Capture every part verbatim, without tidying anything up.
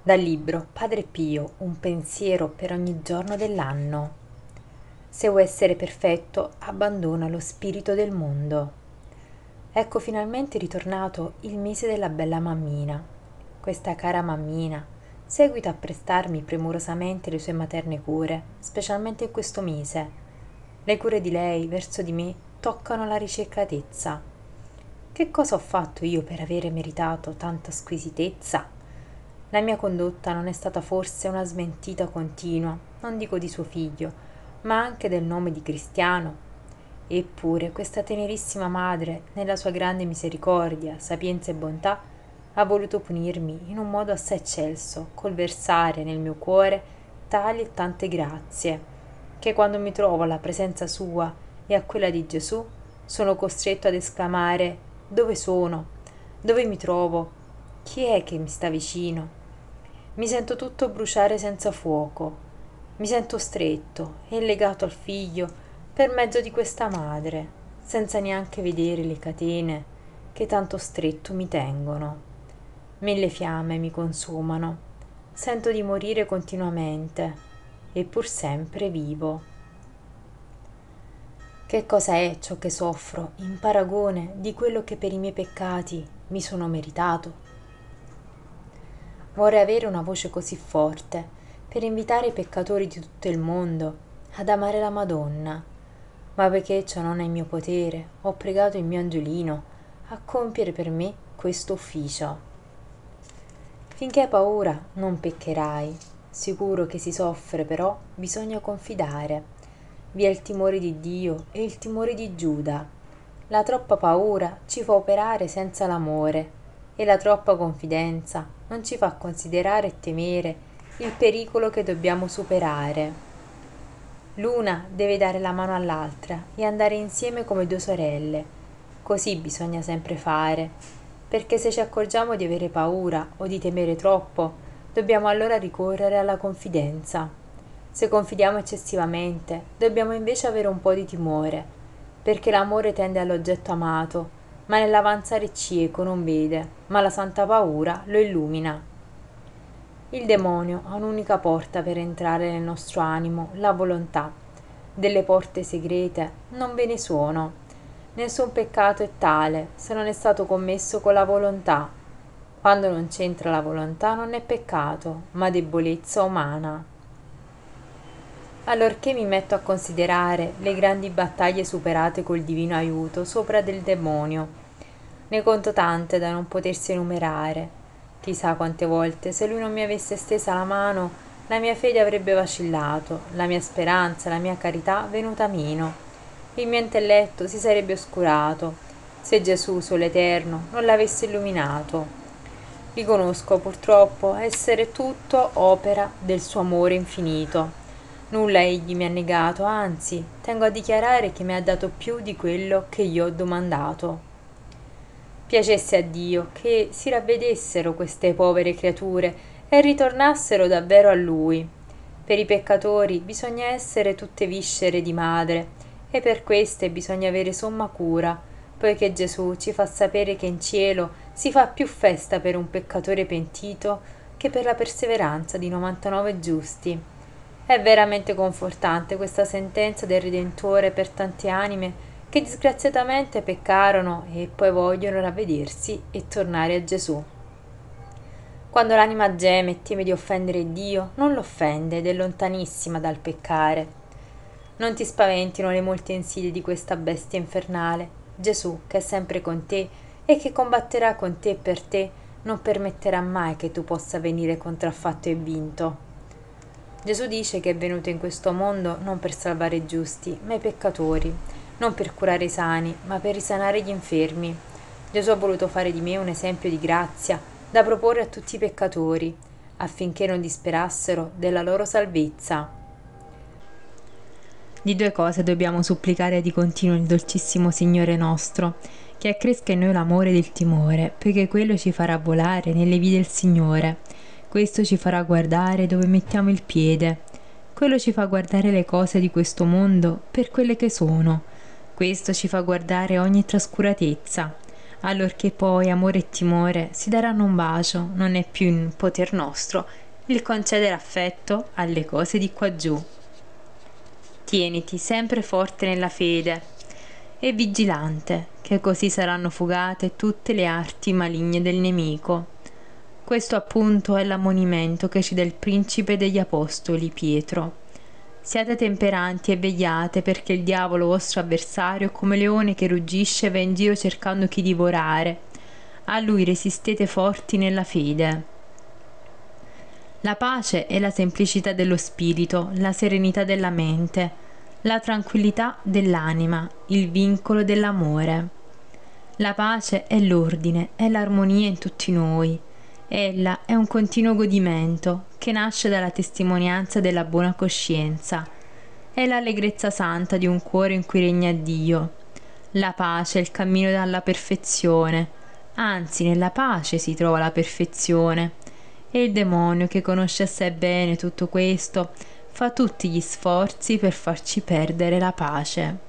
Dal libro Padre Pio, un pensiero per ogni giorno dell'anno. Se vuoi essere perfetto, abbandona lo spirito del mondo. Ecco finalmente ritornato il mese della bella mammina. Questa cara mammina seguita a prestarmi premurosamente le sue materne cure, specialmente in questo mese. Le cure di lei verso di me toccano la ricercatezza. Che cosa ho fatto io per avere meritato tanta squisitezza? La mia condotta non è stata forse una smentita continua, non dico di suo figlio, ma anche del nome di cristiano? Eppure questa tenerissima madre, nella sua grande misericordia, sapienza e bontà, ha voluto punirmi in un modo assai eccelso, col versare nel mio cuore tali e tante grazie, che quando mi trovo alla presenza sua e a quella di Gesù, sono costretto ad esclamare: dove sono? Dove mi trovo? Chi è che mi sta vicino? Mi sento tutto bruciare senza fuoco, mi sento stretto e legato al figlio per mezzo di questa madre, senza neanche vedere le catene che tanto stretto mi tengono. Mille fiamme mi consumano, sento di morire continuamente, e pur sempre vivo. Che cosa è ciò che soffro in paragone di quello che per i miei peccati mi sono meritato? Vorrei avere una voce così forte per invitare i peccatori di tutto il mondo ad amare la Madonna, ma poiché ciò non è in mio potere, ho pregato il mio angiolino a compiere per me questo ufficio. Finché hai paura non peccherai, sicuro che si soffre però bisogna confidare. Vi è il timore di Dio e il timore di Giuda. La troppa paura ci fa operare senza l'amore, e la troppa confidenza non ci fa considerare e temere il pericolo che dobbiamo superare. L'una deve dare la mano all'altra e andare insieme come due sorelle. Così bisogna sempre fare, perché se ci accorgiamo di avere paura o di temere troppo, dobbiamo allora ricorrere alla confidenza. Se confidiamo eccessivamente, dobbiamo invece avere un po' di timore, perché l'amore tende all'oggetto amato, ma nell'avanzare cieco non vede, ma la santa paura lo illumina. Il demonio ha un'unica porta per entrare nel nostro animo, la volontà. Delle porte segrete non ve ne sono. Nessun peccato è tale se non è stato commesso con la volontà. Quando non c'entra la volontà non è peccato, ma debolezza umana. Allorché mi metto a considerare le grandi battaglie superate col divino aiuto sopra del demonio, ne conto tante da non potersi enumerare. Chissà quante volte, se lui non mi avesse stesa la mano, la mia fede avrebbe vacillato, la mia speranza, la mia carità venuta meno. Il mio intelletto si sarebbe oscurato, se Gesù, Sole Eterno, non l'avesse illuminato. Riconosco purtroppo essere tutto opera del suo amore infinito. Nulla egli mi ha negato, anzi, tengo a dichiarare che mi ha dato più di quello che io ho domandato. Piacesse a Dio che si ravvedessero queste povere creature e ritornassero davvero a Lui. Per i peccatori bisogna essere tutte viscere di madre, e per queste bisogna avere somma cura, poiché Gesù ci fa sapere che in cielo si fa più festa per un peccatore pentito che per la perseveranza di novantanove giusti. È veramente confortante questa sentenza del Redentore per tante anime che disgraziatamente peccarono e poi vogliono ravvedersi e tornare a Gesù. Quando l'anima geme e teme di offendere Dio, non l'offende ed è lontanissima dal peccare. Non ti spaventino le molte insidie di questa bestia infernale. Gesù, che è sempre con te e che combatterà con te e per te, non permetterà mai che tu possa venire contraffatto e vinto. Gesù dice che è venuto in questo mondo non per salvare i giusti, ma i peccatori, non per curare i sani, ma per risanare gli infermi. Gesù ha voluto fare di me un esempio di grazia da proporre a tutti i peccatori, affinché non disperassero della loro salvezza. Di due cose dobbiamo supplicare di continuo il dolcissimo Signore nostro, che accresca in noi l'amore ed il timore, poiché quello ci farà volare nelle vie del Signore. Questo ci farà guardare dove mettiamo il piede. Quello ci fa guardare le cose di questo mondo per quelle che sono. Questo ci fa guardare ogni trascuratezza. allorché poi amore e timore si daranno un bacio, non è più in poter nostro il concedere affetto alle cose di quaggiù. Tieniti sempre forte nella fede e vigilante, che così saranno fugate tutte le arti maligne del nemico. Questo appunto è l'ammonimento che ci dà il principe degli apostoli Pietro. Siate temperanti e vegliate, perché il diavolo vostro avversario, come leone che ruggisce, va in giro cercando chi divorare. A lui resistete forti nella fede. La pace è la semplicità dello spirito, la serenità della mente, la tranquillità dell'anima, il vincolo dell'amore. La pace è l'ordine, è l'armonia in tutti noi. Ella è un continuo godimento che nasce dalla testimonianza della buona coscienza. È l'allegrezza santa di un cuore in cui regna Dio. La pace è il cammino alla perfezione, anzi nella pace si trova la perfezione. E il demonio, che conosce assai bene tutto questo, fa tutti gli sforzi per farci perdere la pace.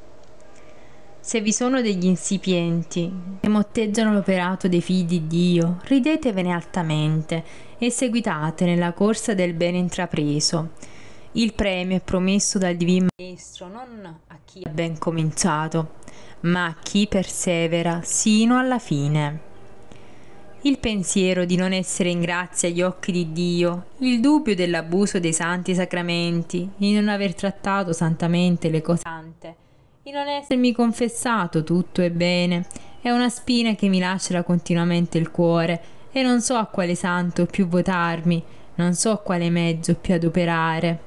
Se vi sono degli insipienti che motteggiano l'operato dei figli di Dio, ridetevene altamente e seguitate nella corsa del bene intrapreso. Il premio è promesso dal Divino Maestro non a chi ha ben cominciato, ma a chi persevera sino alla fine. Il pensiero di non essere in grazia agli occhi di Dio, il dubbio dell'abuso dei santi sacramenti, di non aver trattato santamente le cose sante, di non essermi confessato tutto e bene, è una spina che mi lacera continuamente il cuore e non so a quale santo più votarmi, non so a quale mezzo più adoperare.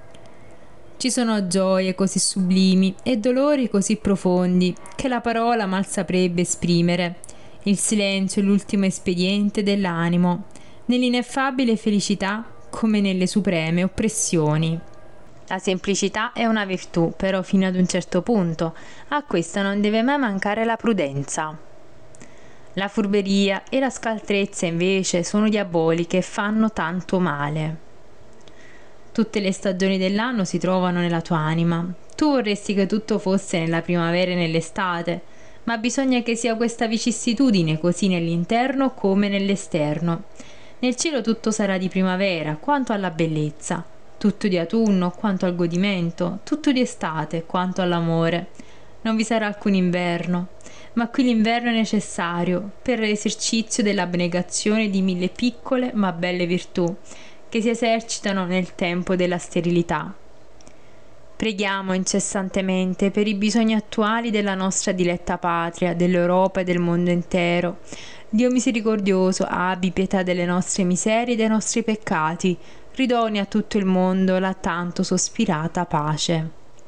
Ci sono gioie così sublimi e dolori così profondi che la parola mal saprebbe esprimere. Il silenzio è l'ultimo espediente dell'animo, nell'ineffabile felicità come nelle supreme oppressioni. La semplicità è una virtù, però fino ad un certo punto. A questa non deve mai mancare la prudenza. La furberia e la scaltrezza invece sono diaboliche e fanno tanto male. Tutte le stagioni dell'anno si trovano nella tua anima. Tu vorresti che tutto fosse nella primavera e nell'estate, ma bisogna che sia questa vicissitudine così nell'interno come nell'esterno. Nel cielo tutto sarà di primavera quanto alla bellezza, tutto di autunno quanto al godimento, tutto di estate quanto all'amore. Non vi sarà alcun inverno, ma qui l'inverno è necessario per l'esercizio dell'abnegazione di mille piccole ma belle virtù che si esercitano nel tempo della sterilità. Preghiamo incessantemente per i bisogni attuali della nostra diletta patria, dell'Europa e del mondo intero. Dio misericordioso, abbi pietà delle nostre miserie e dei nostri peccati, ridoni a tutto il mondo la tanto sospirata pace.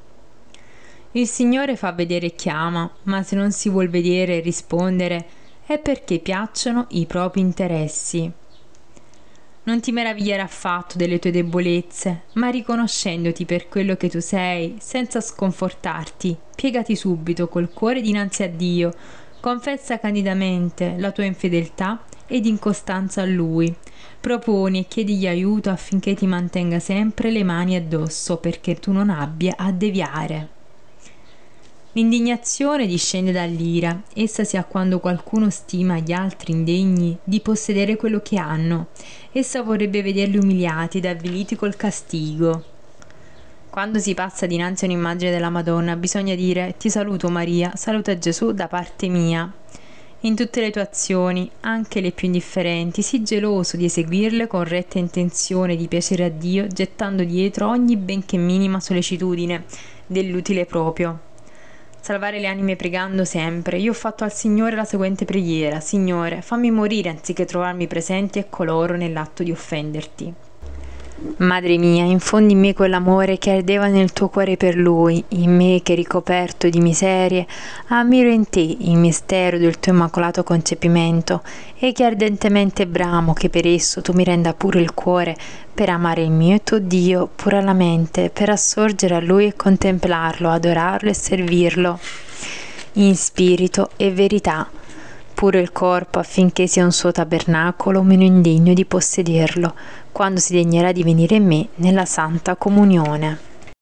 Il Signore fa vedere e chiama, ma se non si vuol vedere e rispondere è perché piacciono i propri interessi. Non ti meravigliare affatto delle tue debolezze, ma riconoscendoti per quello che tu sei, senza sconfortarti, piegati subito col cuore dinanzi a Dio, confessa candidamente la tua infedeltà ed incostanza a Lui. Proponi e chiedigli aiuto affinché ti mantenga sempre le mani addosso, perché tu non abbia a deviare. L'indignazione discende dall'ira, essa si ha quando qualcuno stima gli altri indegni di possedere quello che hanno. Essa vorrebbe vederli umiliati ed avviliti col castigo. Quando si passa dinanzi a un'immagine della Madonna, bisogna dire: ti saluto Maria, saluta Gesù da parte mia. In tutte le tue azioni, anche le più indifferenti, sii geloso di eseguirle con retta intenzione di piacere a Dio, gettando dietro ogni benché minima sollecitudine dell'utile proprio. Salvare le anime pregando sempre. Io ho fatto al Signore la seguente preghiera: Signore, fammi morire anziché trovarmi presenti e coloro nell'atto di offenderti. Madre mia, infondi in me quell'amore che ardeva nel tuo cuore per Lui, in me che ricoperto di miserie ammiro in te il mistero del tuo immacolato concepimento e che ardentemente bramo che per esso tu mi renda puro il cuore per amare il mio e tuo Dio, pura la mente, per assorgere a Lui e contemplarlo, adorarlo e servirlo in spirito e verità, pure il corpo affinché sia un suo tabernacolo meno indegno di possederlo, quando si degnerà di venire in me nella santa comunione.